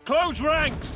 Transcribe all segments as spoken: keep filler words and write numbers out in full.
Close ranks!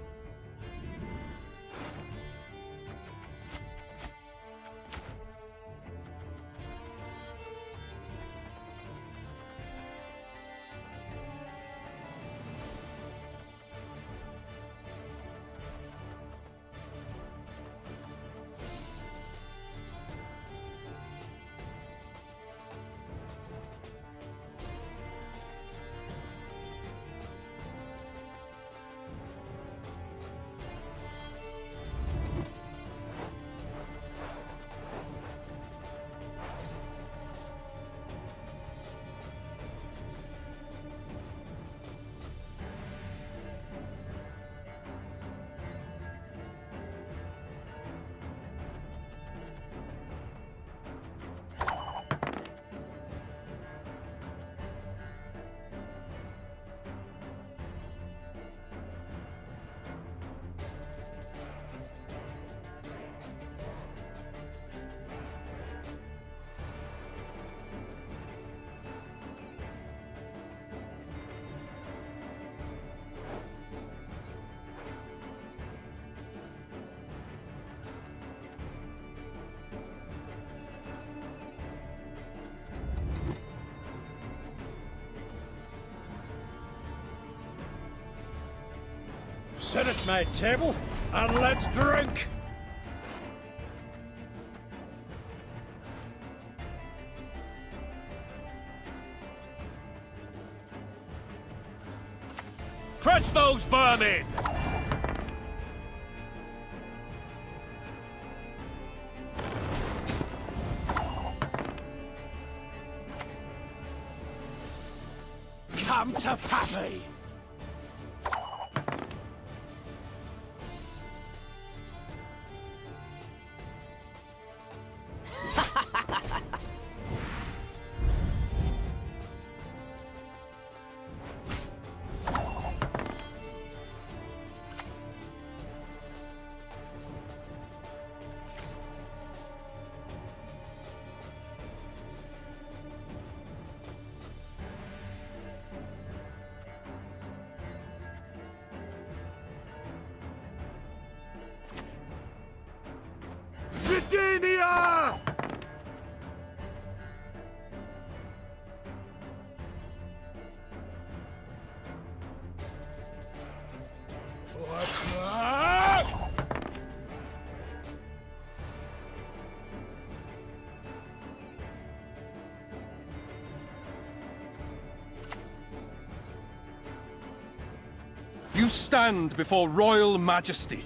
Sit at my table and let's drink! Crush those vermin! Come to Pappy! Virginia! You stand before royal majesty.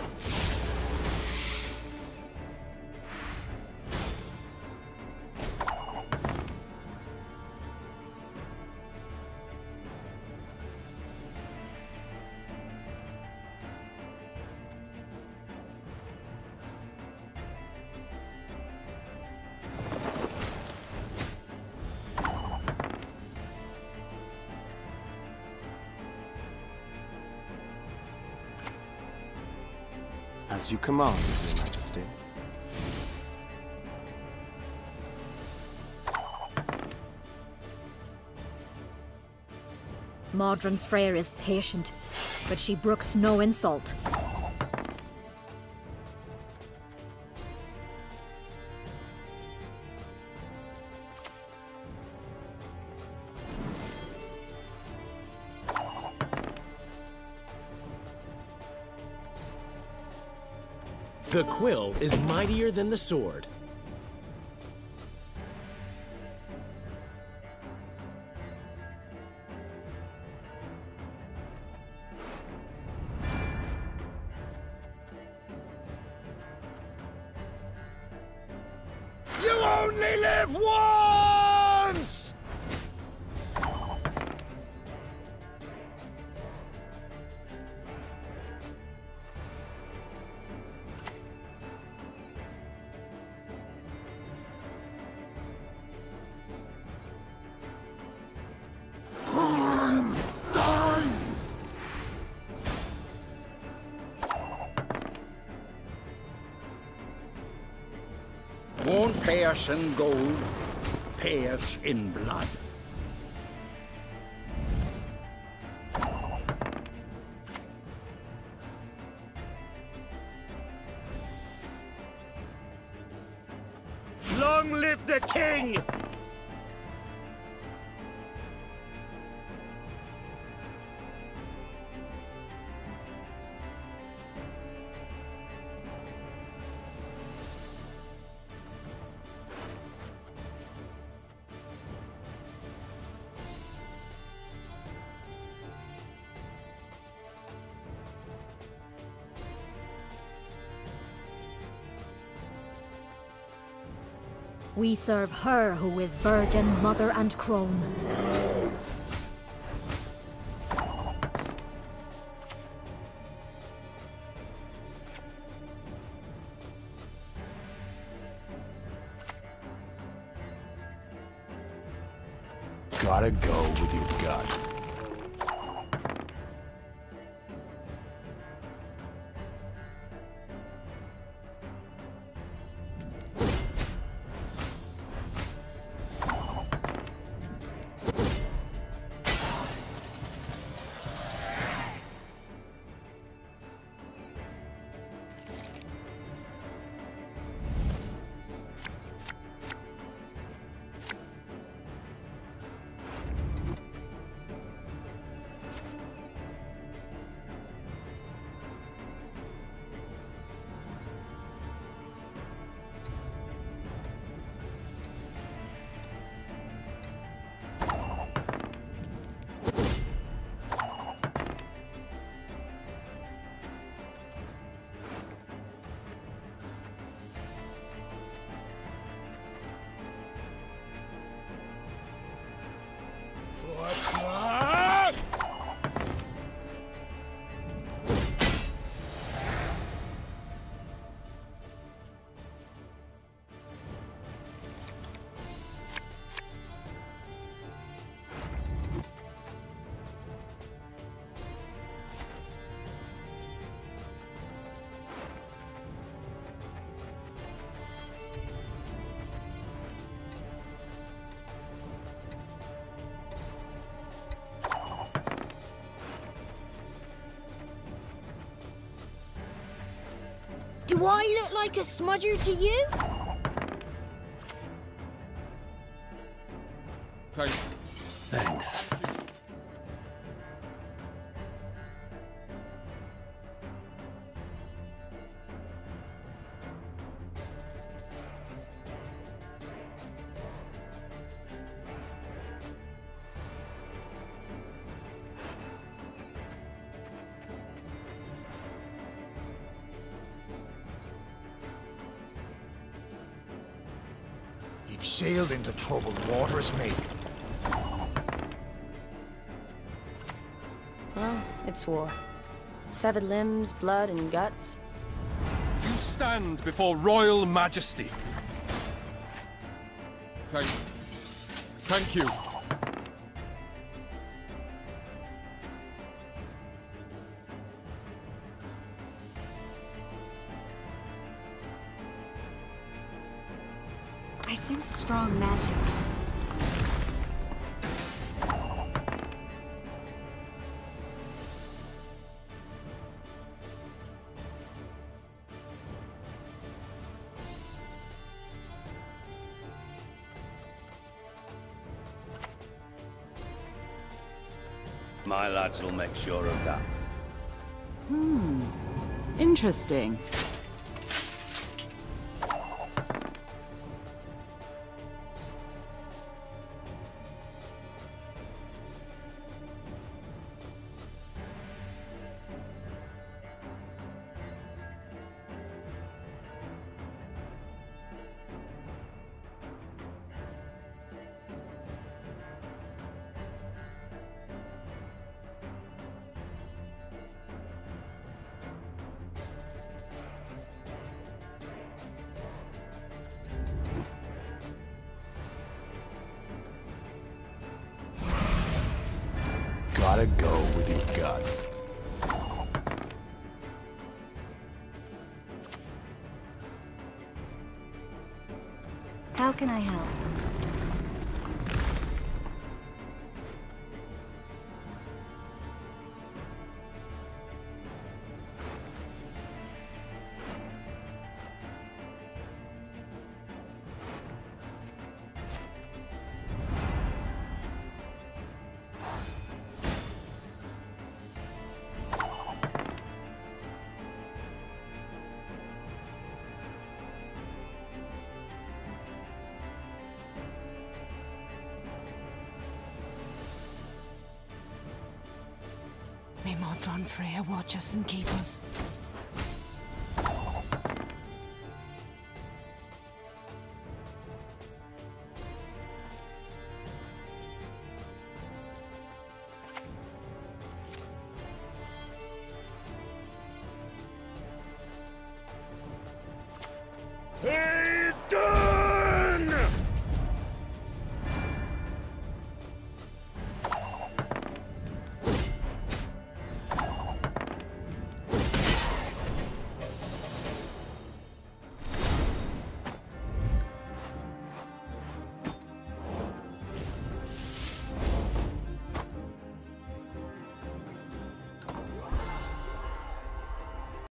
As you command, Your Majesty. Modron Freyr is patient, but she brooks no insult. The quill is mightier than the sword. You only live once! Won't pierce in gold, pierce in blood. live the king! We serve her who is virgin, mother, and crone. Gotta go with your gut. Do I look like a smudger to you? Thank Thanks. You've sailed into troubled waters, mate. Well, it's war. Severed limbs, blood, and guts. You stand before royal majesty. Thank... Thank you. I sense strong magic. My lads will make sure of that. Hmm. Interesting. Gotta go with your gut. How can I help? Godron Freya watch us and keep us.